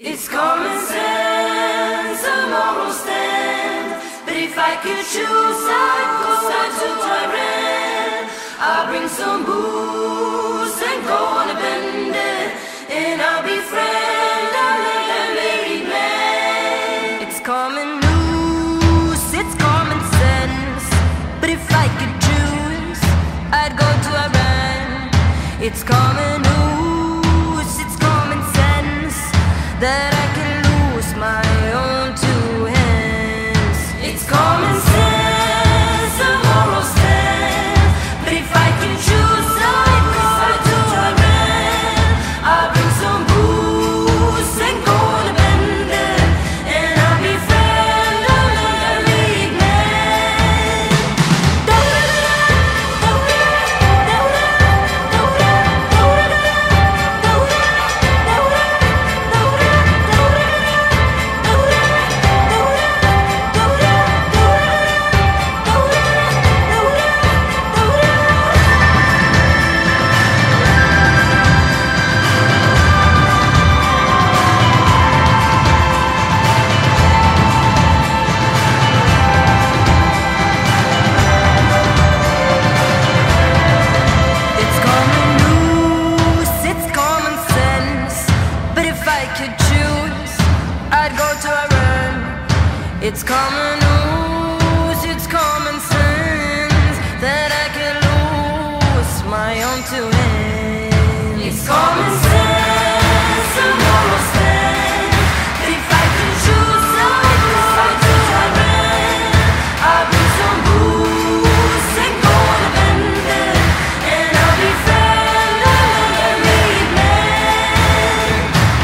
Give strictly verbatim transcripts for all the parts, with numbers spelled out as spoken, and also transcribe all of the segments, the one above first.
It's common sense, a moral stand. But if I could choose, I'd go out to Iran. I'll bring some booze and go on a bender, and I'll be friend, I'll let a married man. It's common news, it's common sense. But if I could choose, I'd go to Iran. It's common news, it's common sense, that I can lose my own two hands. It's common sense, a moral stand. But if I can choose, I'd go to Iran. I'll bring some booze and go on a bender, and I'll be friend, I'll let a married man. It's common news, it's common sense. But if I could choose, I'd go to Iran. It's common news, it's common sense, that I can lose my own two hands. It's common sense, a moral stand. But if I could choose, I'd go to Iran. I'll bring some booze and go on a bender, and I'll be friend, I'll let a married man.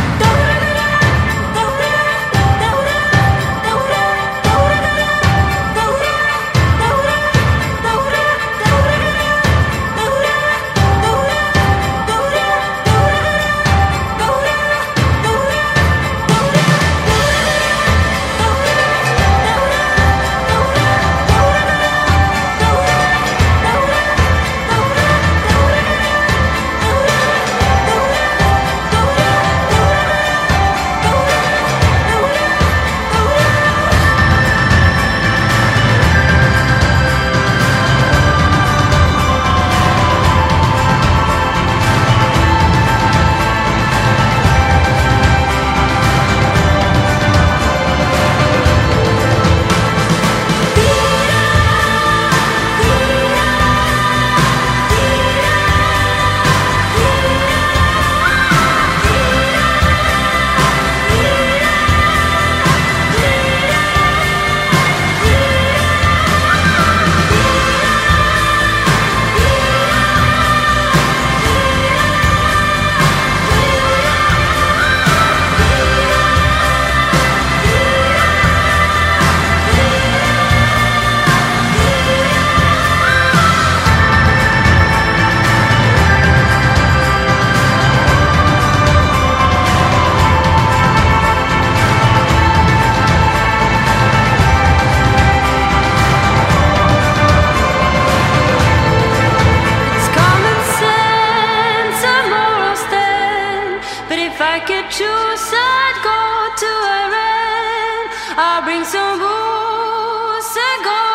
If I could choose, I'd go to Iran. I'll bring some booze and go